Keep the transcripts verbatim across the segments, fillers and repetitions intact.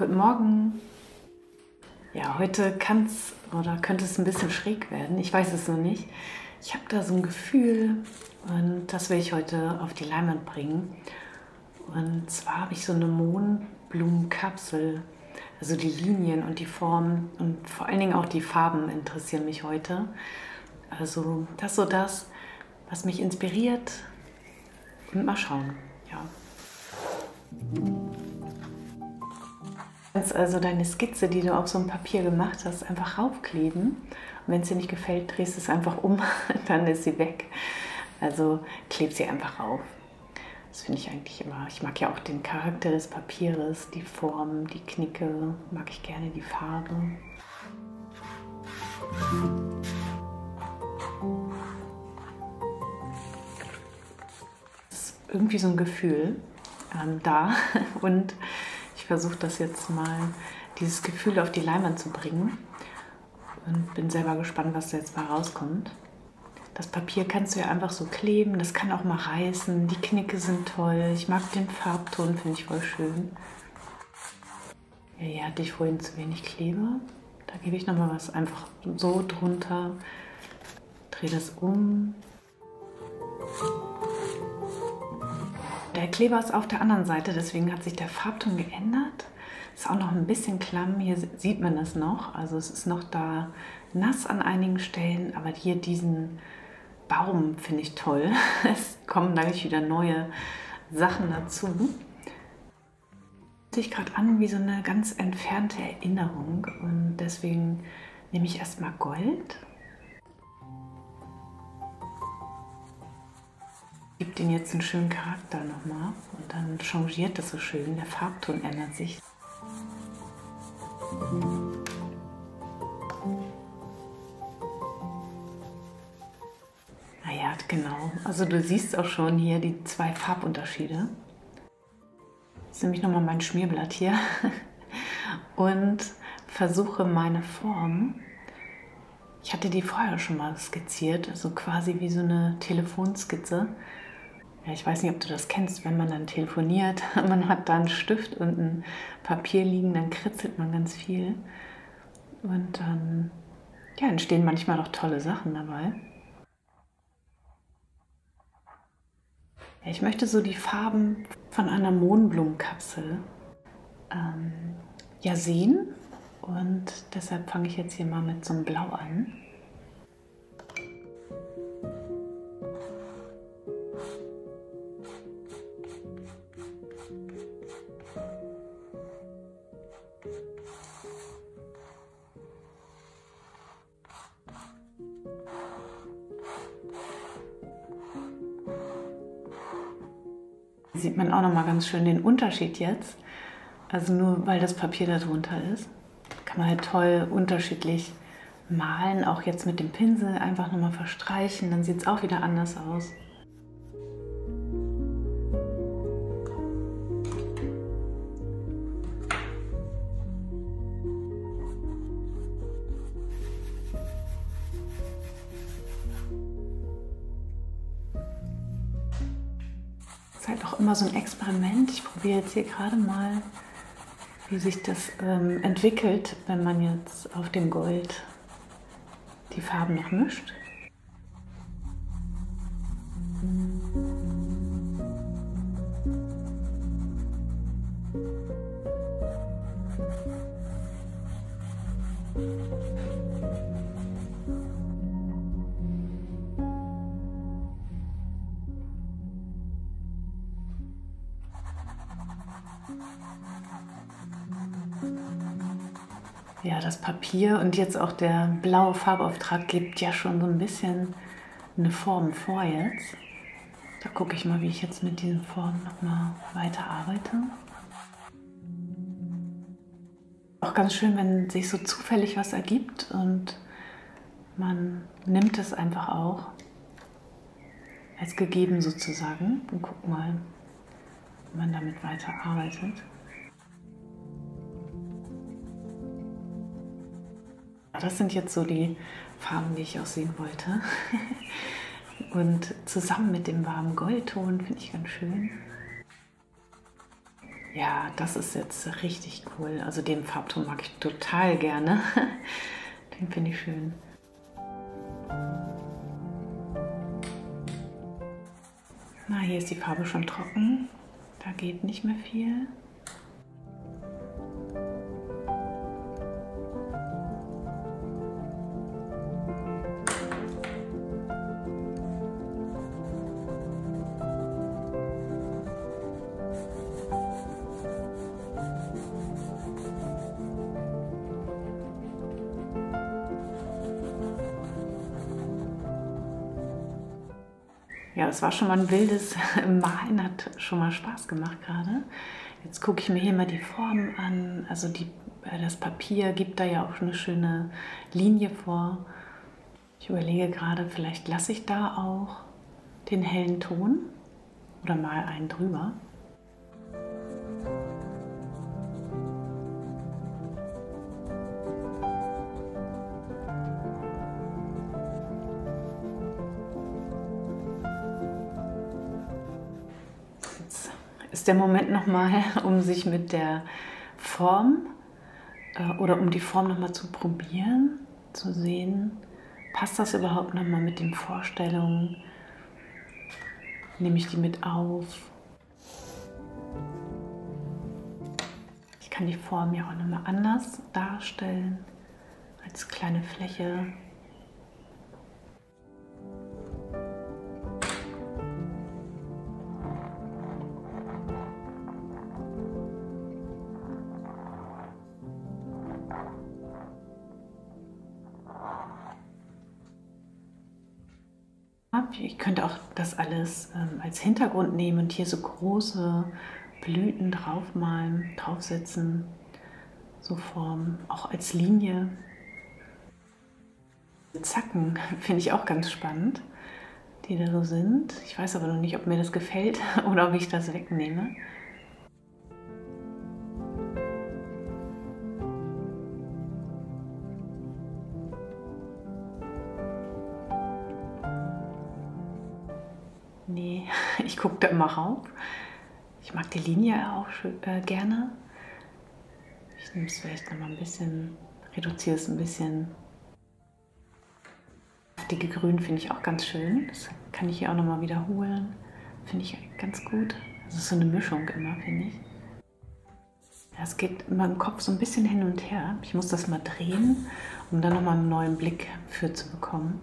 Guten Morgen. Ja, heute kann es oder könnte es ein bisschen schräg werden. Ich weiß es noch nicht. Ich habe da so ein Gefühl und das will ich heute auf die Leinwand bringen. Und zwar habe ich so eine Mohnblumenkapsel. Also die Linien und die Formen und vor allen Dingen auch die Farben interessieren mich heute. Also das ist so das, was mich inspiriert. Und mal schauen, ja. Du kannst also deine Skizze, die du auf so ein Papier gemacht hast, einfach raufkleben. Und wenn es dir nicht gefällt, drehst du es einfach um, dann ist sie weg. Also kleb sie einfach rauf. Das finde ich eigentlich immer. Ich mag ja auch den Charakter des Papieres, die Form, die Knicke, mag ich gerne, die Farbe. Es ist irgendwie so ein Gefühl ähm, da und ich versuche das jetzt mal, dieses Gefühl auf die Leinwand zu bringen und bin selber gespannt, was da jetzt mal rauskommt. Das Papier kannst du ja einfach so kleben, das kann auch mal reißen, die Knicke sind toll, ich mag den Farbton, finde ich voll schön. Ja, hier hatte ich vorhin zu wenig Kleber, da gebe ich nochmal was einfach so drunter, drehe das um. Der Kleber ist auf der anderen Seite, deswegen hat sich der Farbton geändert. Ist auch noch ein bisschen klamm, hier sieht man es noch. Also es ist noch da nass an einigen Stellen, aber hier diesen Baum finde ich toll. Es kommen gleich wieder neue Sachen dazu. Fühlt sich gerade an wie so eine ganz entfernte Erinnerung und deswegen nehme ich erstmal Gold. Gibt ihm jetzt einen schönen Charakter nochmal und dann changiert das so schön, der Farbton ändert sich. Naja, genau, also du siehst auch schon hier die zwei Farbunterschiede. Jetzt nehme ich nochmal mein Schmierblatt hier und versuche meine Form. Ich hatte die vorher schon mal skizziert, also quasi wie so eine Telefonskizze. Ja, ich weiß nicht, ob du das kennst, wenn man dann telefoniert, man hat da einen Stift und ein Papier liegen, dann kritzelt man ganz viel. Und dann ja, entstehen manchmal auch tolle Sachen dabei. Ja, ich möchte so die Farben von einer Mohnblumenkapsel ähm, ja, sehen. Und deshalb fange ich jetzt hier mal mit so einem Blau an. Hier sieht man auch noch mal ganz schön den Unterschied jetzt. Also nur weil das Papier da drunter ist, kann man halt toll unterschiedlich malen. Auch jetzt mit dem Pinsel einfach noch mal verstreichen, dann sieht es auch wieder anders aus. Das ist halt auch immer so ein Experiment. Ich probiere jetzt hier gerade mal, wie sich das ähm, entwickelt, wenn man jetzt auf dem Gold die Farben noch mischt. Ja, das Papier und jetzt auch der blaue Farbauftrag gibt ja schon so ein bisschen eine Form vor jetzt. Da gucke ich mal, wie ich jetzt mit diesen Formen nochmal weiter arbeite. Auch ganz schön, wenn sich so zufällig was ergibt und man nimmt es einfach auch als gegeben sozusagen und guckt mal, wie man damit weiter arbeitet. Das sind jetzt so die Farben, die ich auch sehen wollte. Und zusammen mit dem warmen Goldton finde ich ganz schön. Ja, das ist jetzt richtig cool. Also den Farbton mag ich total gerne. Den finde ich schön. Na, hier ist die Farbe schon trocken. Da geht nicht mehr viel. Ja, es war schon mal ein wildes Malen, hat schon mal Spaß gemacht gerade. Jetzt gucke ich mir hier mal die Formen an. Also die, das Papier gibt da ja auch eine schöne Linie vor. Ich überlege gerade, vielleicht lasse ich da auch den hellen Ton oder mal einen drüber. Ist der Moment nochmal, um sich mit der Form äh, oder um die Form nochmal zu probieren, zu sehen, passt das überhaupt nochmal mit den Vorstellungen, nehme ich die mit auf. Ich kann die Form ja auch nochmal anders darstellen, als kleine Fläche. Ich könnte auch das alles ähm, als Hintergrund nehmen und hier so große Blüten draufmalen, draufsetzen, so Formen, auch als Linie. Zacken finde ich auch ganz spannend, die da so sind. Ich weiß aber noch nicht, ob mir das gefällt oder ob ich das wegnehme. Nee, ich gucke da immer rauf. Ich mag die Linie auch äh, gerne. Ich nehme es vielleicht noch mal ein bisschen, reduziere es ein bisschen. Dicke Grün finde ich auch ganz schön. Das kann ich hier auch noch mal wiederholen. Finde ich ganz gut. Das ist so eine Mischung immer, finde ich. Es geht in meinem Kopf so ein bisschen hin und her. Ich muss das mal drehen, um dann noch mal einen neuen Blick für zu bekommen.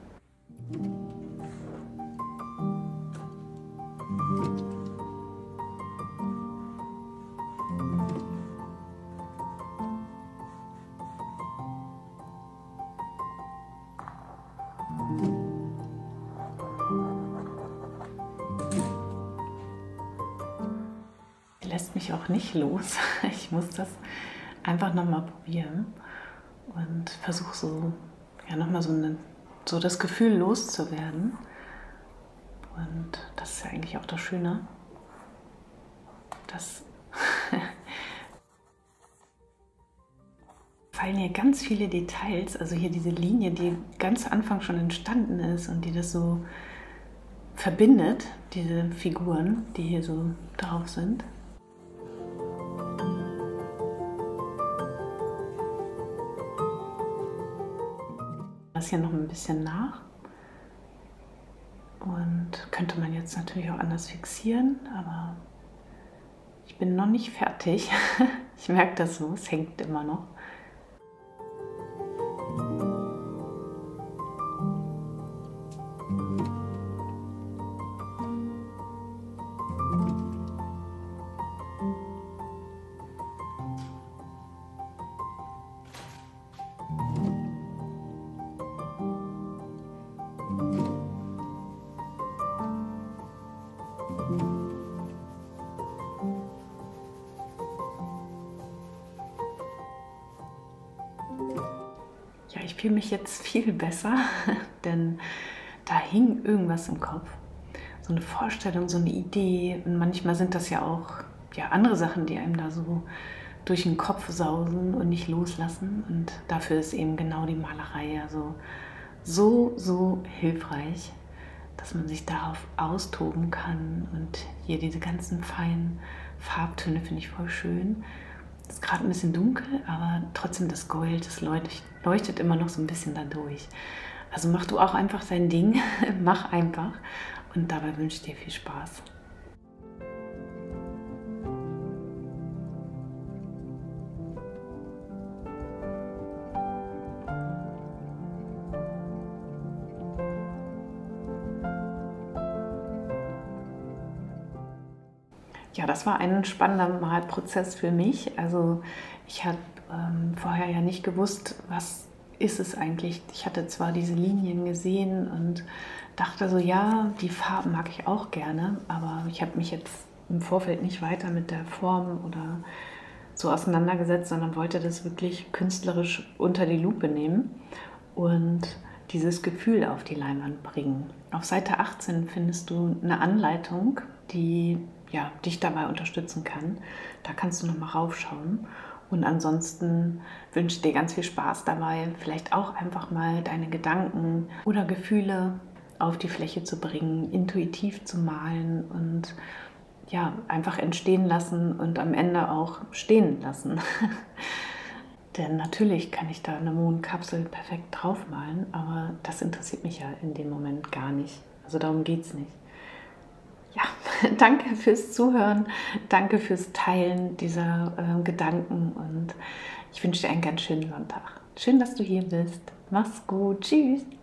Lässt mich auch nicht los. Ich muss das einfach noch mal probieren und versuche so, ja, noch mal so, eine, so das Gefühl loszuwerden. Und das ist ja eigentlich auch das Schöne, dass fallen hier ganz viele Details, also hier diese Linie, die ganz am Anfang schon entstanden ist und die das so verbindet, diese Figuren, die hier so drauf sind. Das hier noch ein bisschen nach und könnte man jetzt natürlich auch anders fixieren, aber ich bin noch nicht fertig. Ich merke das so, es hängt immer noch. Ja, ich fühle mich jetzt viel besser, denn da hing irgendwas im Kopf. So eine Vorstellung, so eine Idee. Und manchmal sind das ja auch ja, andere Sachen, die einem da so durch den Kopf sausen und nicht loslassen. Und dafür ist eben genau die Malerei also so, so hilfreich. dass man sich darauf austoben kann. Und hier diese ganzen feinen Farbtöne finde ich voll schön. Es ist gerade ein bisschen dunkel, aber trotzdem das Gold, das leuchtet, leuchtet immer noch so ein bisschen dadurch. Also mach du auch einfach dein Ding, mach einfach und dabei wünsche ich dir viel Spaß. Ja, das war ein spannender Malprozess für mich. Also ich habe ähm, vorher ja nicht gewusst, was ist es eigentlich. Ich hatte zwar diese Linien gesehen und dachte so, ja, die Farben mag ich auch gerne, aber ich habe mich jetzt im Vorfeld nicht weiter mit der Form oder so auseinandergesetzt, sondern wollte das wirklich künstlerisch unter die Lupe nehmen und dieses Gefühl auf die Leinwand bringen. Auf Seite achtzehn findest du eine Anleitung, die ja, dich dabei unterstützen kann. Da kannst du noch mal raufschauen. Und ansonsten wünsche ich dir ganz viel Spaß dabei, vielleicht auch einfach mal deine Gedanken oder Gefühle auf die Fläche zu bringen, intuitiv zu malen und ja, einfach entstehen lassen und am Ende auch stehen lassen. Denn natürlich kann ich da eine Mondkapsel perfekt draufmalen, aber das interessiert mich ja in dem Moment gar nicht. Also darum geht es nicht. Ja, danke fürs Zuhören, danke fürs Teilen dieser äh, Gedanken und ich wünsche dir einen ganz schönen Sonntag. Schön, dass du hier bist. Mach's gut. Tschüss.